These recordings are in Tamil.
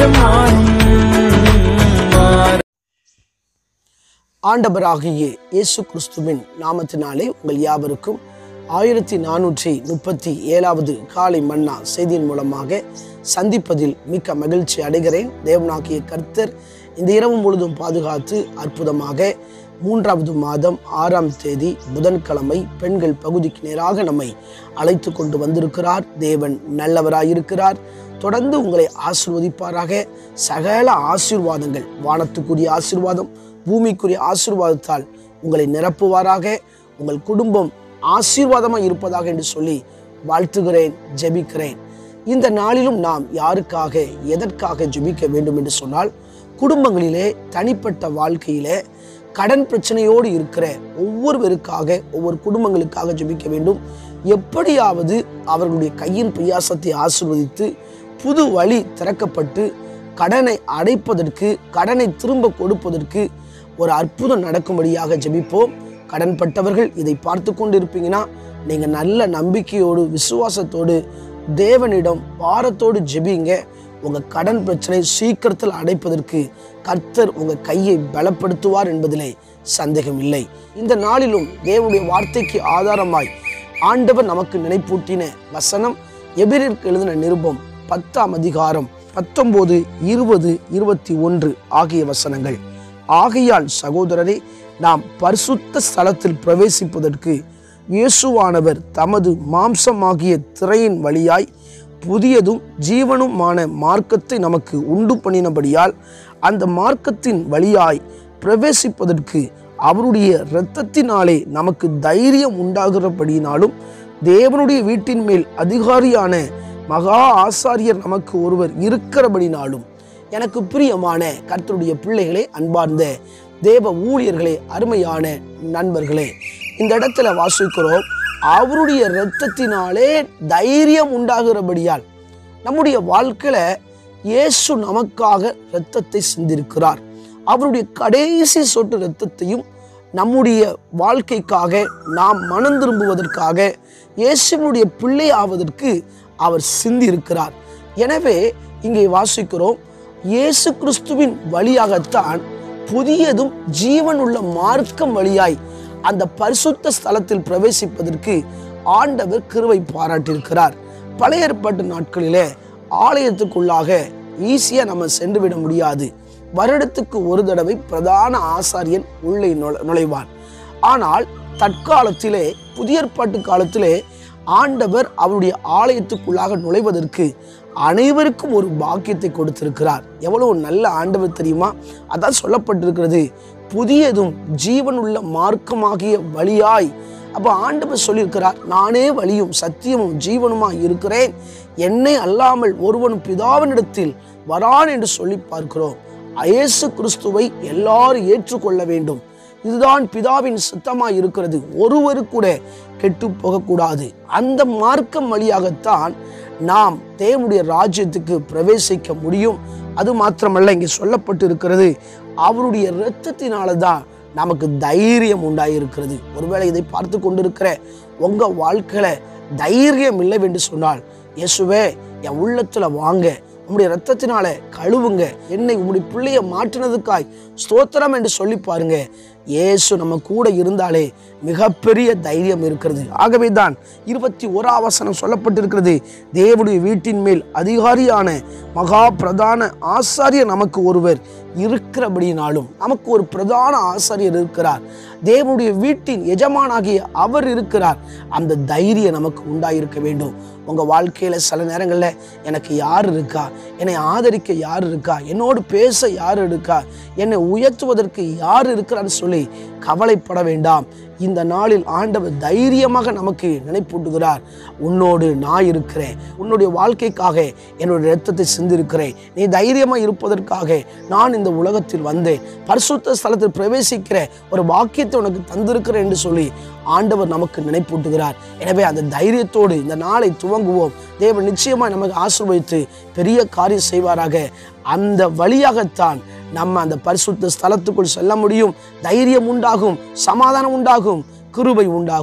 ஆண்டவராகிய இயேசு கிறிஸ்துவின் நாமத்தினாலே உங்கள் யாவருக்கும் 1437வது காலை மன்னா செய்தியின் மூலமாக சந்திப்பதில் மிக்க மகிழ்ச்சி அடைகிறேன். தேவனாகிய கர்த்தர் இந்த இரவு முழுதும் பாதுகாத்து அற்புதமாக 3வது மாதம் 6ஆம் தேதி புதன்கிழமை பெண்கள் பகுதிக்கு நேராக நம்மை அழைத்து கொண்டு வந்திருக்கிறார். தேவன் நல்லவராயிருக்கிறார். தொடர்ந்து உங்களை ஆசீர்வதிப்பாராக. சகல ஆசீர்வாதங்கள், வானத்துக்குரிய ஆசீர்வாதம், பூமிக்குரிய ஆசீர்வாதத்தால் உங்களை நிரப்புவாராக. உங்கள் குடும்பம் ஆசீர்வாதமாக இருப்பதாக என்று சொல்லி வாழ்த்துகிறேன், ஜெபிக்கிறேன். இந்த நாளிலும் நாம் யாருக்காக எதற்காக ஜெபிக்க வேண்டும் என்று சொன்னால், குடும்பங்களிலே தனிப்பட்ட வாழ்க்கையிலே கடன் பிரச்சனையோடு இருக்கிற ஒவ்வொருவருக்காக, ஒவ்வொரு குடும்பங்களுக்காக ஜெபிக்க வேண்டும். எப்படியாவது அவர்களுடைய கையின் பிரயாசத்தை ஆசீர்வதித்து புது வழி திறக்கப்பட்டு கடனை அடைப்பதற்கு, கடனை திரும்ப கொடுப்பதற்கு ஒரு அற்புதம் நடக்கும்படியாக ஜெபிப்போம். கடன்பட்டவர்கள் இதை பார்த்து கொண்டு இருப்பீங்கன்னா, நீங்கள் நல்ல நம்பிக்கையோடு விசுவாசத்தோடு தேவனிடம் பாரத்தோடு ஜெபிங்க. உங்கள் கடன் பிரச்சனை சீக்கிரத்தில் அடைப்பதற்கு கர்த்தர் உங்கள் கையை பலப்படுத்துவார் என்பதிலே சந்தேகம் இல்லை. இந்த நாளிலும் தேவனுடைய வார்த்தைக்கு ஆதாரமாய் ஆண்டவர் நமக்கு நினைப்பூட்டின வசனம் எபிரேயருக்கு எழுதின நிருபம் 10ஆம் அதிகாரம் 19, 20, 21 ஆகிய வசனங்கள். ஆகையால் சகோதரரே, நாம் பரிசுத்த ஸ்தலத்தில் பிரவேசிப்பதற்கு இயேசுவானவர் தமது மாம்சமாகிய திரையின் வழியாய் புதியதும் ஜீவனுமான மார்க்கத்தை நமக்கு உண்டு பண்ணினபடியால் அந்த மார்க்கத்தின் வழியாய் பிரவேசிப்பதற்கு அவருடைய இரத்தத்தினாலே நமக்கு தைரியம் உண்டாகிறபடியினாலும் தேவனுடைய வீட்டின் மேல் அதிகாரியான மகா ஆசாரியர் நமக்கு ஒருவர் இருக்கிறபடினாலும், எனக்கு பிரியமான கர்த்தருடைய பிள்ளைகளே, அன்பார்ந்த தேவ ஊழியர்களே, அருமையான நண்பர்களே, இந்த இடத்துல வாசிக்கிறோம், அவருடைய இரத்தத்தினாலே தைரியம் உண்டாகிறபடியால். நம்முடைய வாழ்க்கையில இயேசு நமக்காக இரத்தத்தை சிந்திருக்கிறார். அவருடைய கடைசி சொட்டு இரத்தத்தையும் நம்முடைய வாழ்க்கைக்காக, நாம் மனம் திரும்புவதற்காக, இயேசுனுடைய பிள்ளை ஆவதற்கு அவர் சிந்தி இருக்கிறார். எனவே இங்கே வாசிக்கிறோம், இயேசு கிறிஸ்துவின் வழியாகத்தான் புதியதும் ஜீவனுள்ள மார்க்கம் வழியாய் அந்த பரிசுத்த ஸ்தலத்தில் பிரவேசிப்பதற்கு ஆண்டவர் கிருபை பாராட்டியிருக்கிறார். பழைய ஏற்பாட்டு நாட்களிலே ஆலயத்துக்குள்ளாக ஈஸியா நம்ம சென்று விட முடியாது. வருடத்துக்கு ஒரு தடவை பிரதான ஆசாரியன் உள்ளே நுழைவான். ஆனால் தற்காலத்திலே, புதிய ஏற்பாட்டு காலத்திலே ஆண்டவர் அவருடைய ஆலயத்துக்குள்ளாக நுழைவதற்கு அனைவருக்கும் ஒரு பாக்கியத்தை கொடுத்திருக்கிறார். எவ்வளவு நல்ல ஆண்டவர் தெரியுமா? அதான் சொல்லப்பட்டிருக்கிறது, புதியதும் ஜீவனுள்ள மார்க்கமாகிய வழியாய். அப்போ ஆண்டவர் சொல்லியிருக்கிறார், நானே வழியும் சத்தியமும் ஜீவனுமாய் இருக்கிறேன், என்னை அல்லாமல் ஒருவனும் பிதாவினிடத்தில் வரான் என்று சொல்லி பார்க்கிறோம். இயேசு கிறிஸ்துவை எல்லாரும் ஏற்றுக்கொள்ள வேண்டும். இதுதான் பிதாவின் சித்தமாய் இருக்கிறது. ஒருவரு கூட கெட்டு போகக்கூடாது. அந்த மார்க்கம் வழியாகத்தான் நாம் தேவனுடைய ராஜ்யத்துக்கு பிரவேசிக்க முடியும். அது மாத்திரமல்ல, இங்கே சொல்லப்பட்டு இருக்கிறது, அவருடைய இரத்தத்தினால தான் நமக்கு தைரியம் உண்டாயிருக்கிறது. ஒருவேளை இதை பார்த்து கொண்டிருக்கிற உங்க வாழ்க்கையில தைரியம் இல்லை என்று சொன்னால், இயேசுவே என் உள்ளத்துல வாங்க, உம்முடைய இரத்தத்தினால கழுவுங்க, என்னை உம்முடைய பிள்ளைய மாற்றினதுக்காய் ஸ்தோத்திரம் என்று சொல்லி பாருங்க. இயேசு நம்ம கூட இருந்தாலே மிகப்பெரிய தைரியம் இருக்கிறது. ஆகவே தான் 21ஆம் வசனம் சொல்லப்பட்டிருக்கிறது, தேவனுடைய வீட்டின் மேல் அதிகாரியான மகா பிரதான ஆசாரியர் நமக்கு ஒருவர் இருக்கிறபடினாலும். நமக்கு ஒரு பிரதான ஆசாரியர் இருக்கிறார். தேவனுடைய வீட்டின் எஜமானாகிய அவர் இருக்கிறார். அந்த தைரியம் நமக்கு உண்டாயிருக்க வேண்டும். உங்க வாழ்க்கையில சில நேரங்கள்ல எனக்கு யார் இருக்கா, என்னை ஆதரிக்க யார் இருக்கா, என்னோடு பேச யார் இருக்கா, என்னை உயர்த்துவதற்கு யார் இருக்கிறான்னு சொல்லி கவலைப்பட வேண்டாம். இந்த நாளில் ஆண்டவர் தைரியமாக நமக்கு நினைப்பூட்டுகிறார். உன்னோடு நான் இருக்கிறேன், உன்னுடைய வாழ்க்கைக்காக என்னுடைய இரத்தத்தை சிந்திருக்கிறேன், நீ தைரியமாக இருப்பதற்காக நான் இந்த உலகத்தில் வந்தேன், பரிசுத்த ஸ்தலத்தில் பிரவேசிக்கிற ஒரு வாக்கியத்தை உனக்கு தந்திருக்கிறேன் என்று சொல்லி ஆண்டவர் நமக்கு நினைப்பூட்டுகிறார். எனவே அந்த தைரியத்தோடு இந்த நாளை துவங்குவோம். தேவன் நிச்சயமாக நமக்கு ஆசீர்வதித்து பெரிய காரியம் செய்வாராக. அந்த வழியாகத்தான் நம்ம அந்த பரிசுத்த ஸ்தலத்துக்குள் செல்ல முடியும். தைரியம் உண்டாகும், சமாதானம் உண்டாகும், கிருபை உண்டாகும்.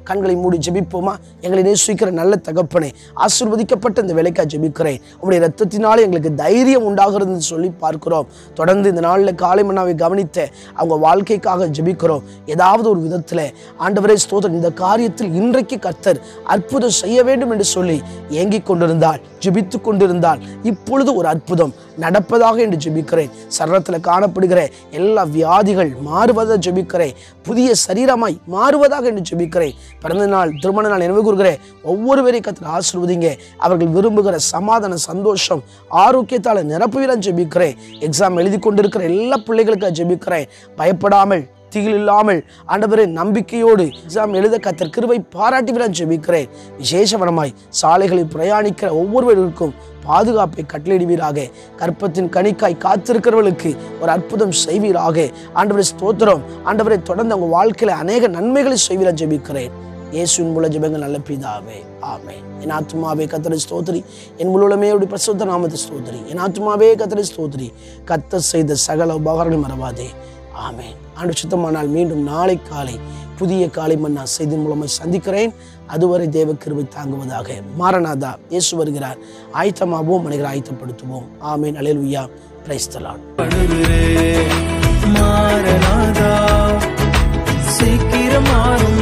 கண்களை மூடி ஜெபிப்போமா? எங்களை நேசிக்கிற நல்ல தகப்பனே, ஆசீர்வதிக்கப்பட்ட இந்த வேலைக்காக ஜெபிக்கிறேன். உங்களுடைய இரத்தத்தினாலே எங்களுக்கு தைரியம் உண்டாகிறதுன்னு சொல்லி பார்க்கிறோம். தொடர்ந்து இந்த நாளில் காலை மன்னாவை கவனித்த அவங்க வாழ்க்கைக்காக ஜெபிக்கிறோம். ஏதாவது ஒரு விதத்தில் ஆண்டவரே ஸ்தோத்திரம், இந்த காரியத்தில் இன்றைக்கு கர்த்தர் அற்புதம் செய்ய வேண்டும் என்று சொல்லி ஏங்கிக் கொண்டிருந்தால், ஜெபித்து கொண்டிருந்தால், இப்பொழுது ஒரு அற்புதம் நடப்பதாக என்று ஜெபிக்கிறேன். சரீரத்தில் காணப்படுகிற எல்லா வியாதிகள் மாறுவதாக ஜெபிக்கிறேன். புதிய சரீரமாய் மாறுவதாக என்று ஜெபிக்கிறேன். பிறந்த நாள், திருமண நாள் நினைவு கூறுகிற ஒவ்வொருவரையும் கர்த்தர் ஆசீர்வதிங்க. அவர்கள் விரும்புகிற சமாதான, சந்தோஷம், ஆரோக்கியத்தால் நிரப்புவிலாம் ஜெபிக்கிறேன். எக்ஸாம் எழுதி கொண்டிருக்கிற எல்லா பிள்ளைகளுக்காக ஜெபிக்கிறேன். பயப்படாமல், திகில் இல்லாமல், ஆண்டவரே நம்பிக்கையோடு எக்ஸாம் எழுத கர்த்தர் கிருபை பாராட்டிவிலாம் ஜெபிக்கிறேன். விசேஷவனமாய் சாலைகளில் பிரயாணிக்கிற ஒவ்வொருவருக்கும் பாதுகாப்பை கட்டளையிடுவீராக. கற்பத்தின் கனிக்காய் காத்திருக்கிறவர்களுக்கு ஒரு அற்புதம் செய்வீராக. ஆண்டவரே ஸ்தோத்திரம். ஆண்டவரை தொடர்ந்து அவங்க வாழ்க்கையில அநேக நன்மைகளை செய்வீரா ஜெபிக்கிறேன். இயேசுவின் மூலம் ஜெபங்கள் நல்ல பிதாவே, ஆமென். என் ஆத்துமாவே கர்த்தரை ஸ்தோத்திரி, என் முழுமே அவருடைய பரிசுத்த நாமத்தை ஸ்தோத்திரி. என் ஆத்துமாவே கர்த்தரை ஸ்தோத்திரி, கர்த்தர் செய்த சகல உபகாரங்களை மறவாதே, ஆமென். ஆண்டு சுத்தமானால் மீண்டும் நாளை காலை புதிய காலை மன்னா செய்தியின் மூலமாக சந்திக்கிறேன். அதுவரை தேவ கிருபை தாங்குவதாக. மாரநாதா, இயேசு வருகிறார். ஆயத்தமாவோம், மனிதரை ஆயத்தப்படுத்துவோம். ஆமென். அல்லேலூயா. Praise the Lord. மாரநாதா, சீக்கிரம் மாறும்.